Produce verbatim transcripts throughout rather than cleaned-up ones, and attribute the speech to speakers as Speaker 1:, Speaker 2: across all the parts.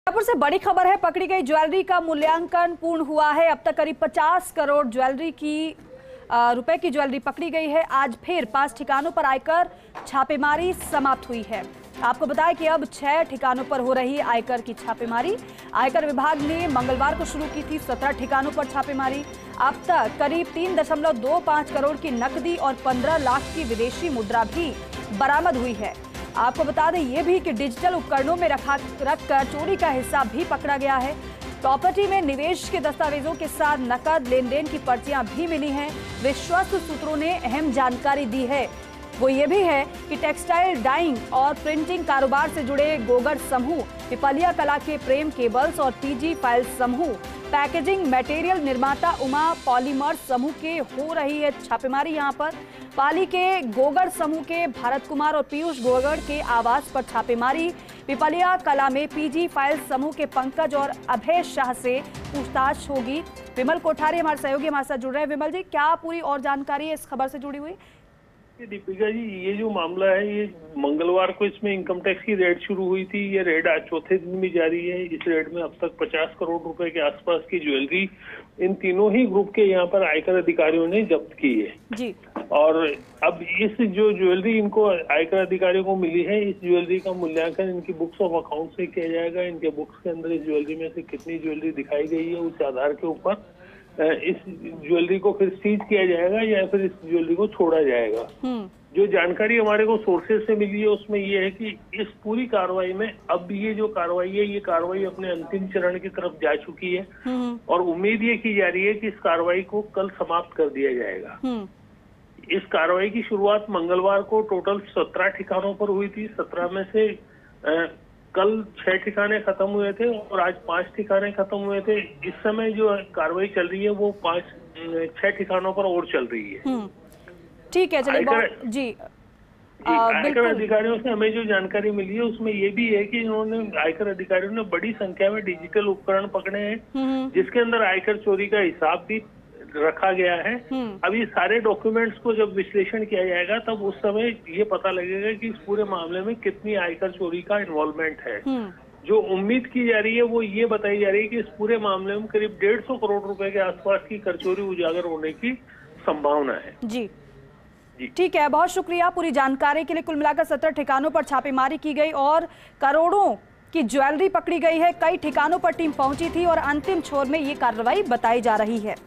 Speaker 1: जयपुर से बड़ी खबर है, पकड़ी गई ज्वेलरी का मूल्यांकन पूर्ण हुआ है। अब तक करीब पचास करोड़ ज्वेलरी की रुपए की ज्वेलरी पकड़ी गई है। आज फिर पांच ठिकानों पर आयकर छापेमारी समाप्त हुई है। आपको बताएं कि अब छह ठिकानों पर हो रही है आयकर की छापेमारी। आयकर विभाग ने मंगलवार को शुरू की थी सत्रह ठिकानों पर छापेमारी। अब तक करीब तीन दशमलव दो पांच करोड़ की नकदी और पंद्रह लाख की विदेशी मुद्रा भी बरामद हुई है। आपको बता दें ये भी कि डिजिटल उपकरणों में रखा रखकर चोरी का हिस्सा भी पकड़ा गया है। प्रॉपर्टी में निवेश के दस्तावेजों के साथ नकद लेन देन की पर्चियां भी मिली हैं। विश्वस्त सूत्रों ने अहम जानकारी दी है, वो ये भी है कि टेक्सटाइल डाइंग और प्रिंटिंग कारोबार से जुड़े गोगड़ समूह, पिपलिया कला के प्रेम केबल्स और पीजी फाइल समूह, पैकेजिंग मटेरियल निर्माता उमा पॉलीमर्स समूह के हो रही है छापेमारी। यहाँ पर पाली के गोगड़ समूह के भारत कुमार और पीयूष गोगड़ के आवास पर छापेमारी। पिपलिया कला में पीजी फाइल समूह के पंकज और अभय शाह से पूछताछ होगी। विमल कोठारी हमारे सहयोगी हमारे साथ जुड़ रहे हैं। विमल जी, क्या पूरी और जानकारी है इस खबर से जुड़ी हुई?
Speaker 2: दीपिका जी, ये जो मामला है ये मंगलवार को इसमें इनकम टैक्स की रेड शुरू हुई थी। ये रेड आज चौथे दिन भी जारी है। इस रेड में अब तक पचास करोड़ रुपए के आसपास की ज्वेलरी इन तीनों ही ग्रुप के यहाँ पर आयकर अधिकारियों ने जब्त की है
Speaker 1: जी।
Speaker 2: और अब इस जो ज्वेलरी इनको आयकर अधिकारियों को मिली है, इस ज्वेलरी का मूल्यांकन इनकी बुक्स ऑफ अकाउंट से किया जाएगा। इनके बुक्स के अंदर इस ज्वेलरी में से कितनी ज्वेलरी दिखाई गई है उस आधार के ऊपर इस ज्वेलरी को फिर सीज किया जाएगा या फिर इस ज्वेलरी को छोड़ा जाएगा। जो जानकारी हमारे को सोर्सेज से मिली है उसमें ये है कि इस पूरी कार्रवाई में अब ये जो कार्रवाई है ये कार्रवाई अपने अंतिम चरण की तरफ जा चुकी है और उम्मीद ये की जा रही है कि इस कार्रवाई को कल समाप्त कर दिया जाएगा। इस कार्रवाई की शुरुआत मंगलवार को टोटल सत्रह ठिकानों पर हुई थी। सत्रह में से आ, कल छह ठिकाने खत्म हुए थे और आज पांच ठिकाने खत्म हुए थे। इस समय जो कार्रवाई चल रही है वो पांच छह ठिकानों पर और चल रही है।
Speaker 1: ठीक है, चलिए बहुत जी।
Speaker 2: आयकर अधिकारियों से हमें जो जानकारी मिली है उसमें ये भी है कि इन्होंने आयकर अधिकारियों ने बड़ी संख्या में डिजिटल उपकरण पकड़े हैं जिसके अंदर आयकर चोरी का हिसाब भी रखा गया है। अब ये सारे डॉक्यूमेंट्स को जब विश्लेषण किया जाएगा तब उस समय ये पता लगेगा कि इस पूरे मामले में कितनी आयकर चोरी का इन्वॉल्वमेंट है। जो उम्मीद की जा रही है वो ये बताई जा रही है कि इस पूरे मामले में करीब डेढ़ सौ करोड़ रुपए के आसपास की कर चोरी उजागर होने की संभावना है।
Speaker 1: जी ठीक है, बहुत शुक्रिया पूरी जानकारी के लिए। कुल मिलाकर सत्रह ठिकानों पर छापेमारी की गई और करोड़ों की ज्वेलरी पकड़ी गई है। कई ठिकानों पर टीम पहुंची थी और अंतिम छोर में ये कार्रवाई बताई जा रही है।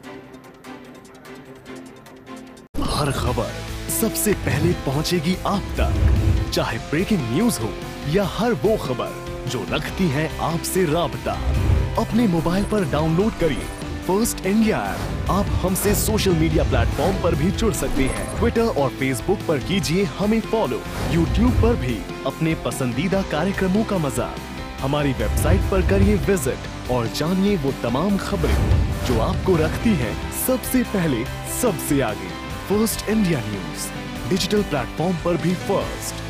Speaker 3: हर खबर सबसे पहले पहुंचेगी आप तक, चाहे ब्रेकिंग न्यूज हो या हर वो खबर जो रखती है आपसे राबता। अपने मोबाइल पर डाउनलोड करिए फर्स्ट इंडिया ऐप। आप हमसे सोशल मीडिया प्लेटफॉर्म पर भी जुड़ सकते हैं। ट्विटर और फेसबुक पर कीजिए हमें फॉलो। यूट्यूब पर भी अपने पसंदीदा कार्यक्रमों का मजा। हमारी वेबसाइट पर करिए विजिट और जानिए वो तमाम खबरें जो आपको रखती है सबसे पहले सबसे आगे। First India news digital platform पर भी फर्स्ट।